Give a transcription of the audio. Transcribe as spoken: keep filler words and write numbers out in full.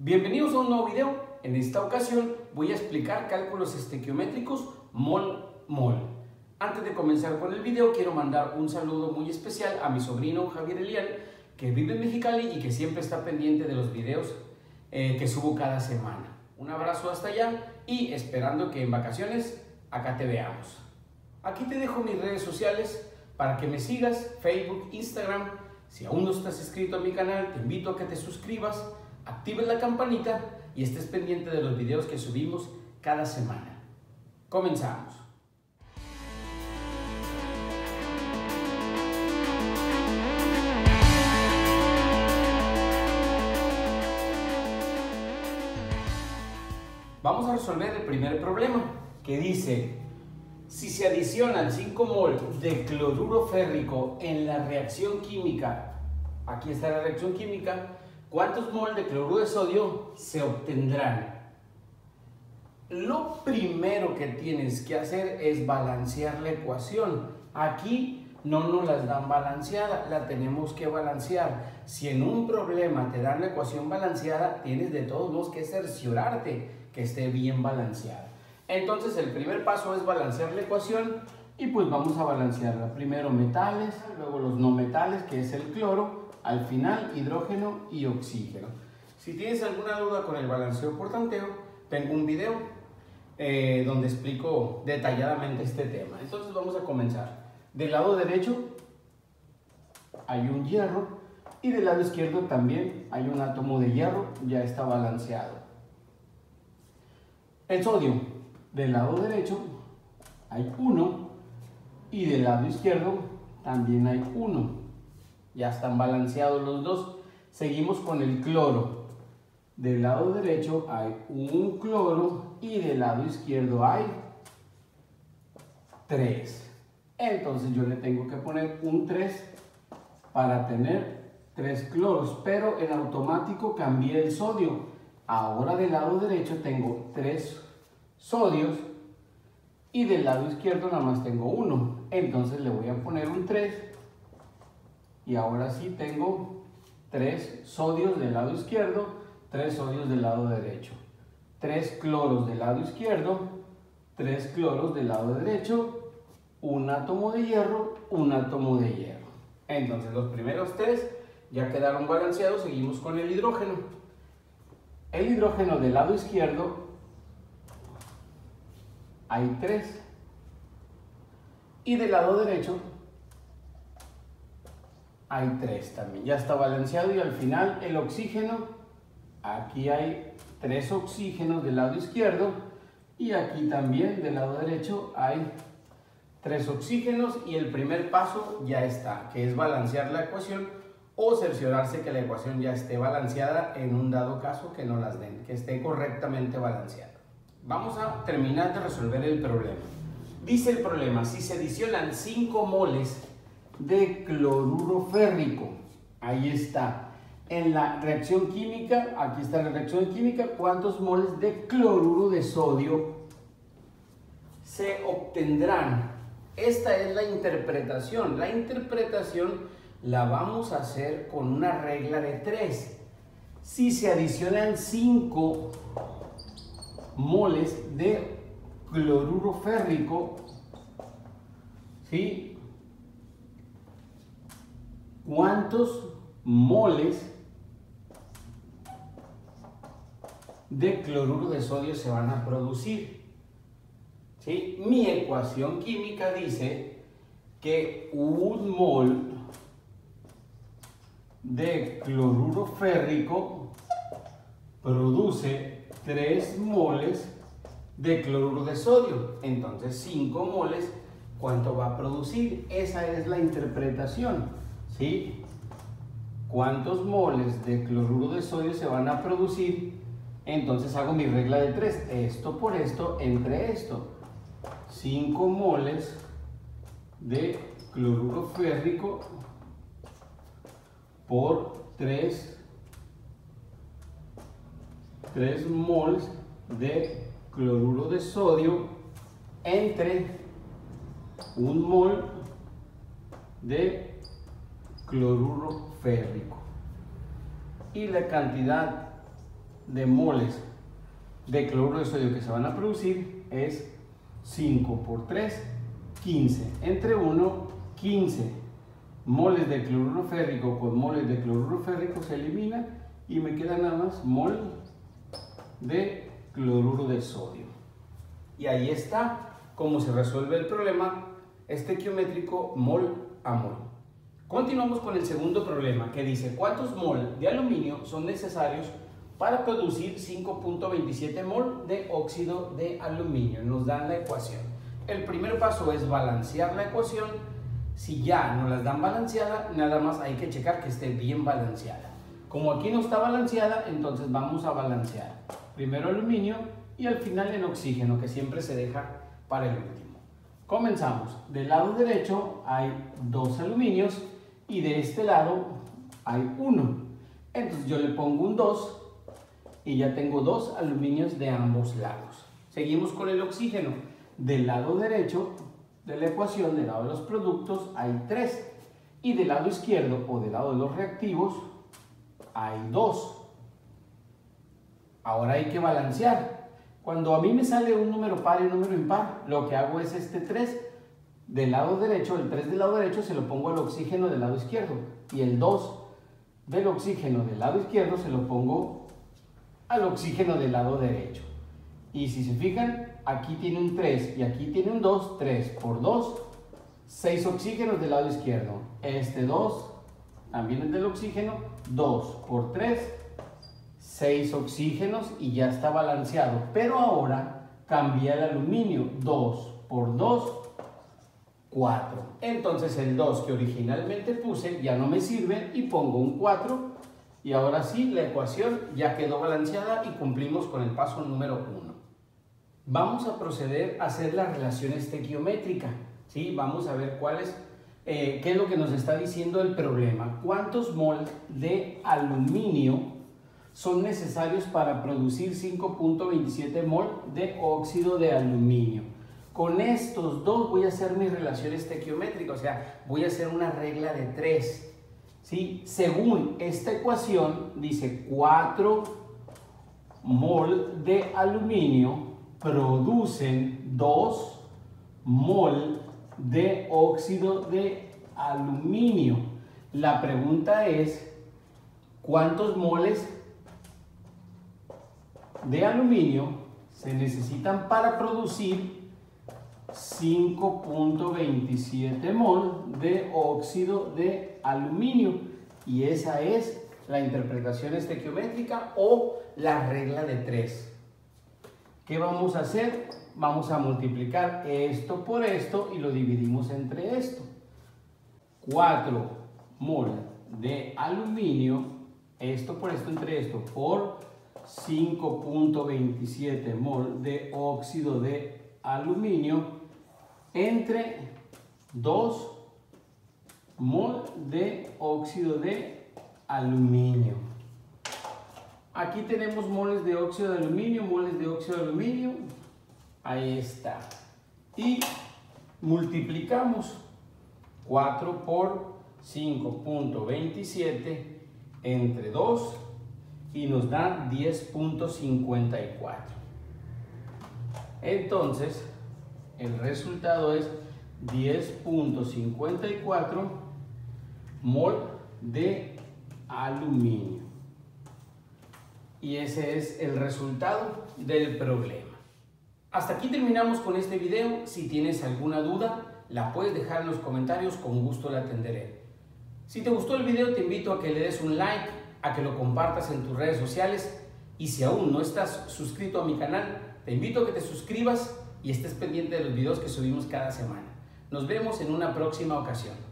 Bienvenidos a un nuevo video. En esta ocasión voy a explicar cálculos estequiométricos mol-mol. Antes de comenzar con el video, quiero mandar un saludo muy especial a mi sobrino Javier Elian, que vive en Mexicali y que siempre está pendiente de los videos eh, que subo cada semana. Un abrazo hasta allá y esperando que en vacaciones acá te veamos. Aquí te dejo mis redes sociales para que me sigas: Facebook, Instagram. Si aún no estás inscrito a mi canal, te invito a que te suscribas, actives la campanita y estés pendiente de los videos que subimos cada semana. Comenzamos. Vamos a resolver el primer problema, que dice: si se adicionan cinco mol de cloruro férrico en la reacción química, aquí está la reacción química, ¿cuántos mol de cloruro de sodio se obtendrán? Lo primero que tienes que hacer es balancear la ecuación. Aquí no nos las dan balanceada, la tenemos que balancear. Si en un problema te dan la ecuación balanceada, tienes de todos modos que cerciorarte que esté bien balanceada. Entonces el primer paso es balancear la ecuación y pues vamos a balancearla. Primero metales, luego los no metales, que es el cloro, al final hidrógeno y oxígeno. Si tienes alguna duda con el balanceo por tanteo, tengo un video eh, donde explico detalladamente este tema. Entonces vamos a comenzar. Del lado derecho hay un hierro y del lado izquierdo también hay un átomo de hierro, ya está balanceado. El sodio, del lado derecho hay uno y del lado izquierdo también hay uno. Ya están balanceados los dos. Seguimos con el cloro. Del lado derecho hay un cloro y del lado izquierdo hay tres. Entonces yo le tengo que poner un tres para tener tres cloros, pero en automático cambié el sodio. Ahora del lado derecho tengo tres sodios y del lado izquierdo nada más tengo uno. Entonces le voy a poner un tres y ahora sí tengo tres sodios del lado izquierdo, tres sodios del lado derecho, tres cloros del lado izquierdo, tres cloros del lado derecho, un átomo de hierro, un átomo de hierro. Entonces los primeros tres ya quedaron balanceados. Seguimos con el hidrógeno. El hidrógeno del lado izquierdo hay tres y del lado derecho hay tres también. Ya está balanceado. Y al final el oxígeno, aquí hay tres oxígenos del lado izquierdo y aquí también del lado derecho hay tres oxígenos. Y el primer paso ya está, que es balancear la ecuación o cerciorarse que la ecuación ya esté balanceada en un dado caso que no las den, que esté correctamente balanceada. Vamos a terminar de resolver el problema. Dice el problema: si se adicionan cinco moles de cloruro férrico, ahí está, en la reacción química, aquí está la reacción química, ¿cuántos moles de cloruro de sodio se obtendrán? Esta es la interpretación. La interpretación la vamos a hacer con una regla de tres. Si se adicionan cinco moles de cloruro férrico, ¿sí? ¿Cuántos moles de cloruro de sodio se van a producir? ¿Sí? Mi ecuación química dice que un mol de cloruro férrico produce tres moles de cloruro de sodio. Entonces cinco moles, ¿cuánto va a producir? Esa es la interpretación, ¿sí? ¿Cuántos moles de cloruro de sodio se van a producir? Entonces hago mi regla de tres, esto por esto entre esto. cinco moles de cloruro férrico por tres, tres moles de cloruro de sodio entre un mol de cloruro férrico. Y la cantidad de moles de cloruro de sodio que se van a producir es cinco por tres, quince. Entre uno, quince moles de cloruro férrico con moles de cloruro férrico se eliminan y me queda nada más mol de cloruro de sodio. Y ahí está cómo se resuelve el problema estequiométrico mol a mol. Continuamos con el segundo problema que dice cuántos mol de aluminio son necesarios para producir cinco punto veintisiete mol de óxido de aluminio. Nos dan la ecuación. El primer paso es balancear la ecuación. Si ya no las dan balanceada, nada más hay que checar que esté bien balanceada. Como aquí no está balanceada, entonces vamos a balancear. Primero aluminio y al final el oxígeno, que siempre se deja para el último. Comenzamos. Del lado derecho hay dos aluminios y de este lado hay uno. Entonces yo le pongo un dos y ya tengo dos aluminios de ambos lados. Seguimos con el oxígeno. Del lado derecho de la ecuación, del lado de los productos, hay tres. Y del lado izquierdo o del lado de los reactivos hay dos. Ahora hay que balancear. Cuando a mí me sale un número par y un número impar, lo que hago es este tres del lado derecho, el tres del lado derecho se lo pongo al oxígeno del lado izquierdo y el dos del oxígeno del lado izquierdo se lo pongo al oxígeno del lado derecho. Y si se fijan, aquí tiene un tres y aquí tiene un dos, tres por dos, seis oxígenos del lado izquierdo. Este dos también es del oxígeno, dos por tres, seis oxígenos y ya está balanceado. Pero ahora cambia el aluminio, dos por dos, cuatro. Entonces el dos que originalmente puse ya no me sirve y pongo un cuatro y ahora sí la ecuación ya quedó balanceada y cumplimos con el paso número uno. Vamos a proceder a hacer la relación estequiométrica, ¿sí? Vamos a ver cuál es, eh, qué es lo que nos está diciendo el problema. ¿Cuántos mol de aluminio son necesarios para producir cinco punto veintisiete mol de óxido de aluminio? Con estos dos voy a hacer mi relación estequiométrica, o sea, voy a hacer una regla de tres, ¿sí? Según esta ecuación, dice cuatro mol de aluminio producen dos mol de óxido de aluminio. La pregunta es, ¿cuántos moles de aluminio se necesitan para producir cinco punto veintisiete mol de óxido de aluminio? Y esa es la interpretación estequiométrica o la regla de tres. ¿Qué vamos a hacer? Vamos a multiplicar esto por esto y lo dividimos entre esto. cuatro mol de aluminio, esto por esto entre esto, por cinco punto veintisiete mol de óxido de aluminio entre dos mol de óxido de aluminio. Aquí tenemos moles de óxido de aluminio, moles de óxido de aluminio. Ahí está. Y multiplicamos cuatro por cinco punto veintisiete entre dos y nos da diez punto cincuenta y cuatro. Entonces, el resultado es diez punto cincuenta y cuatro mol de aluminio. Y ese es el resultado del problema. Hasta aquí terminamos con este video. Si tienes alguna duda, la puedes dejar en los comentarios, con gusto la atenderé. Si te gustó el video, te invito a que le des un like, a que lo compartas en tus redes sociales y si aún no estás suscrito a mi canal, te invito a que te suscribas y estés pendiente de los videos que subimos cada semana. Nos vemos en una próxima ocasión.